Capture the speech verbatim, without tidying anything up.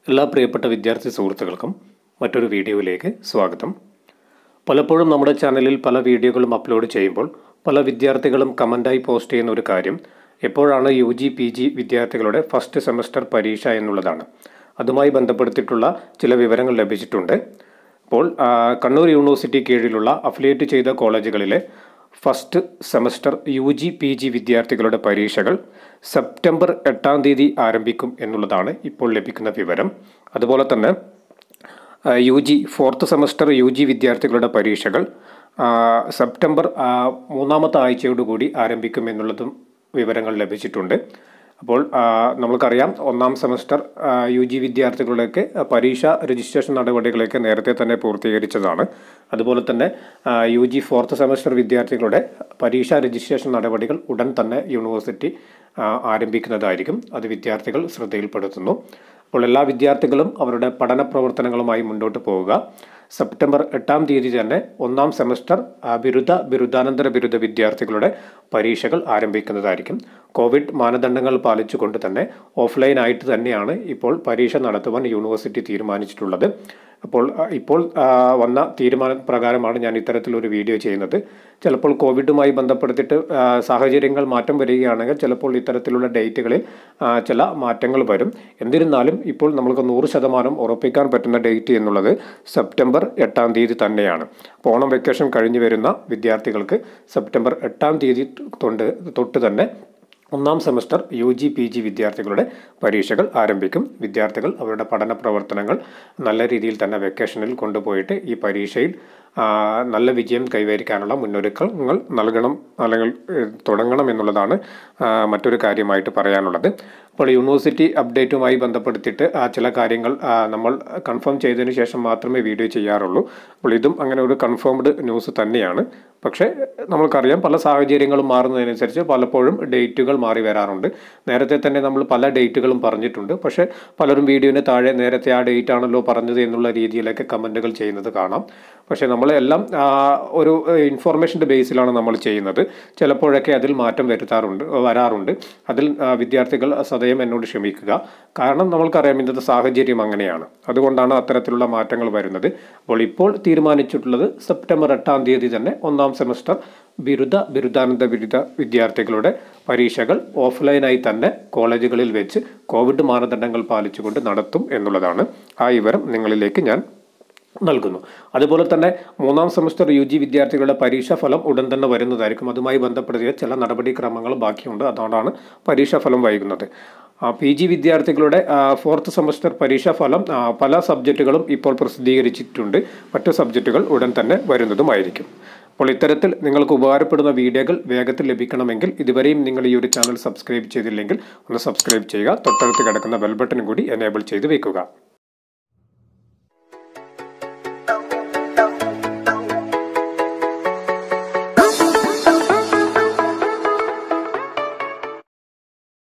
എല്ലാ പ്രിയപ്പെട്ട വിദ്യാർത്ഥി സുഹൃത്തുക്കൾക്കും മറ്റൊരു വീഡിയോയിലേക്ക് സ്വാഗതം. പലപ്പോഴും നമ്മുടെ ചാനലിൽ പല വീഡിയോകളും അപ്ലോഡ് ചെയ്യുമ്പോൾ പല വിദ്യാർത്ഥികളും കമൻ്റായി പോസ്റ്റ് ചെയ്യുന്ന ഒരു കാര്യം എപ്പോഴാണ് യു ജി പി ജി വിദ്യാർത്ഥികളുടെ ഫസ്റ്റ് സെമസ്റ്റർ പരീക്ഷ എന്നുള്ളതാണ്. അതുമായി ബന്ധപ്പെടുത്തിയിട്ടുള്ള ചില വിവരങ്ങൾ ലഭിച്ചിട്ടുണ്ട്. അപ്പോൾ കണ്ണൂർ യൂണിവേഴ്സിറ്റി കീഴിലുള്ള അഫിലിയേറ്റ് ചെയ്ത കോളേജുകളിലെ first semester U G P G വിദ്യാർത്ഥികളുടെ പരീക്ഷകൾ സെപ്റ്റംബർ എട്ടാം തീയതി ആരംഭിക്കും എന്നുള്ളതാണ് ഇപ്പോൾ ലഭിക്കുന്ന വിവരം. അതുപോലെ തന്നെ U G fourth semester U G വിദ്യാർത്ഥികളുടെ പരീക്ഷകൾ സെപ്റ്റംബർ മൂന്നാമത്തെ ആഴ്ചയോടുകൂടി ആരംഭിക്കും എന്നുള്ളതും വിവരങ്ങൾ ലഭിച്ചിട്ടുണ്ട്. അപ്പോൾ നമ്മൾക്കറിയാം, ഒന്നാം സെമസ്റ്റർ യു ജി വിദ്യാർത്ഥികളുടെയൊക്കെ പരീക്ഷ രജിസ്ട്രേഷൻ നടപടികളൊക്കെ നേരത്തെ തന്നെ പൂർത്തീകരിച്ചതാണ്. അതുപോലെ തന്നെ യു ജി ഫോർത്ത് സെമസ്റ്റർ വിദ്യാർത്ഥികളുടെ പരീക്ഷാ രജിസ്ട്രേഷൻ നടപടികൾ ഉടൻ തന്നെ യൂണിവേഴ്സിറ്റി ആരംഭിക്കുന്നതായിരിക്കും. അത് വിദ്യാർത്ഥികൾ ശ്രദ്ധയിൽപ്പെടുത്തുന്നു. അപ്പോൾ എല്ലാ വിദ്യാർത്ഥികളും അവരുടെ പഠന പ്രവർത്തനങ്ങളുമായി മുന്നോട്ട് പോവുക. സെപ്റ്റംബർ എട്ടാം തീയതി തന്നെ ഒന്നാം സെമസ്റ്റർ ബിരുദ ബിരുദാനന്തര ബിരുദ വിദ്യാർത്ഥികളുടെ പരീക്ഷകൾ ആരംഭിക്കുന്നതായിരിക്കും. കോവിഡ് മാനദണ്ഡങ്ങൾ പാലിച്ചുകൊണ്ട് തന്നെ ഓഫ്ലൈനായിട്ട് തന്നെയാണ് ഇപ്പോൾ പരീക്ഷ നടത്തുവാൻ യൂണിവേഴ്സിറ്റി തീരുമാനിച്ചിട്ടുള്ളത്. അപ്പോൾ ഇപ്പോൾ വന്ന തീരുമാന പ്രകാരമാണ് ഞാൻ ഇത്തരത്തിലൊരു വീഡിയോ ചെയ്യുന്നത്. ചിലപ്പോൾ കോവിഡുമായി ബന്ധപ്പെടുത്തിയിട്ട് സാഹചര്യങ്ങൾ മാറ്റം വരികയാണെങ്കിൽ ചിലപ്പോൾ ഇത്തരത്തിലുള്ള ഡേറ്റുകളിൽ ചില മാറ്റങ്ങൾ വരും. എന്നിരുന്നാലും ഇപ്പോൾ നമുക്ക് നൂറ് ശതമാനം ഉറപ്പിക്കാൻ പറ്റുന്ന ഡേറ്റ് എന്നുള്ളത് സെപ്റ്റംബർ എട്ടാം തീയതി തന്നെയാണ്. അപ്പോൾ ഓണം വെക്കേഷൻ കഴിഞ്ഞു വരുന്ന വിദ്യാർത്ഥികൾക്ക് സെപ്റ്റംബർ എട്ടാം തീയതി തൊട്ട് തൊട്ട് തന്നെ ഒന്നാം semester U G P G വിദ്യാർത്ഥികളുടെ പരീക്ഷകൾ ആരംഭിക്കും. വിദ്യാർത്ഥികൾ അവരുടെ പഠന പ്രവർത്തനങ്ങൾ നല്ല രീതിയിൽ തന്നെ വെക്കേഷനിൽ കൊണ്ടുപോയിട്ട് ഈ പരീക്ഷയിൽ നല്ല വിജയം കൈവരിക്കാനുള്ള മുന്നൊരുക്കങ്ങൾ നൽകണം അല്ലെങ്കിൽ തുടങ്ങണം എന്നുള്ളതാണ് മറ്റൊരു കാര്യമായിട്ട് പറയാനുള്ളത്. അപ്പോൾ യൂണിവേഴ്സിറ്റി അപ്ഡേറ്റുമായി ബന്ധപ്പെടുത്തിയിട്ട് ചില കാര്യങ്ങൾ നമ്മൾ കൺഫേം ചെയ്തതിന് ശേഷം മാത്രമേ വീഡിയോ ചെയ്യാറുള്ളൂ. അപ്പോൾ ഇതും അങ്ങനെ ഒരു കൺഫേംഡ് ന്യൂസ് തന്നെയാണ്. പക്ഷേ നമ്മൾക്കറിയാം, പല സാഹചര്യങ്ങളും മാറുന്നതിനനുസരിച്ച് പലപ്പോഴും ഡേറ്റുകൾ മാറി വരാറുണ്ട്. നേരത്തെ തന്നെ നമ്മൾ പല ഡേറ്റുകളും പറഞ്ഞിട്ടുണ്ട്. പക്ഷേ പലരും വീഡിയോന് താഴെ നേരത്തെ ആ ഡേറ്റ് ആണല്ലോ പറഞ്ഞത് എന്നുള്ള രീതിയിലൊക്കെ കമൻറ്റുകൾ ചെയ്യുന്നത് കാണാം. പക്ഷേ നമ്മളെല്ലാം ഒരു ഇൻഫോർമേഷൻ്റെ ബേസിലാണ് നമ്മൾ ചെയ്യുന്നത്. ചിലപ്പോഴൊക്കെ അതിൽ മാറ്റം വരുത്താറുണ്ട് വരാറുണ്ട് അതിൽ വിദ്യാർത്ഥികൾ സദയം എന്നോട് ക്ഷമിക്കുക. കാരണം നമ്മൾക്കറിയാം, ഇന്നത്തെ സാഹചര്യം അങ്ങനെയാണ്. അതുകൊണ്ടാണ് അത്തരത്തിലുള്ള മാറ്റങ്ങൾ വരുന്നത്. അപ്പോൾ ഇപ്പോൾ തീരുമാനിച്ചിട്ടുള്ളത് സെപ്റ്റംബർ എട്ടാം തീയതി തന്നെ ഒന്നാം സെമസ്റ്റർ ബിരുദ ബിരുദാനന്തര ബിരുദ വിദ്യാർത്ഥികളുടെ പരീക്ഷകൾ ഓഫ്ലൈനായി തന്നെ കോളേജുകളിൽ വെച്ച് കോവിഡ് മാനദണ്ഡങ്ങൾ പാലിച്ചുകൊണ്ട് നടത്തും എന്നുള്ളതാണ്. ആ വിവരം നിങ്ങളിലേക്ക് ഞാൻ നൽകുന്നു. അതുപോലെ തന്നെ മൂന്നാം സെമസ്റ്റർ യു ജി വിദ്യാർത്ഥികളുടെ പരീക്ഷാ ഫലം ഉടൻ തന്നെ വരുന്നതായിരിക്കും. അതുമായി ബന്ധപ്പെടുത്തിയ ചില നടപടിക്രമങ്ങൾ ബാക്കിയുണ്ട്. അതുകൊണ്ടാണ് പരീക്ഷാ ഫലം വൈകുന്നത്. പി ജി വിദ്യാർത്ഥികളുടെ ഫോർത്ത് സെമസ്റ്റർ പരീക്ഷാ ഫലം പല സബ്ജക്റ്റുകളും ഇപ്പോൾ പ്രസിദ്ധീകരിച്ചിട്ടുണ്ട്. മറ്റു സബ്ജക്റ്റുകൾ ഉടൻ തന്നെ വരുന്നതുമായിരിക്കും. അപ്പോൾ ഇത്തരത്തിൽ നിങ്ങൾക്ക് ഉപകാരപ്പെടുന്ന വീഡിയോകൾ വേഗത്തിൽ ലഭിക്കണമെങ്കിൽ ഇതുവരെയും നിങ്ങൾ ഈ ഒരു ചാനൽ സബ്സ്ക്രൈബ് ചെയ്തില്ലെങ്കിൽ ഒന്ന് സബ്സ്ക്രൈബ് ചെയ്യുക. തൊട്ടടുത്ത് കിടക്കുന്ന ബെൽ ബട്ടൺ കൂടി എനേബിൾ ചെയ്ത് വെക്കുക.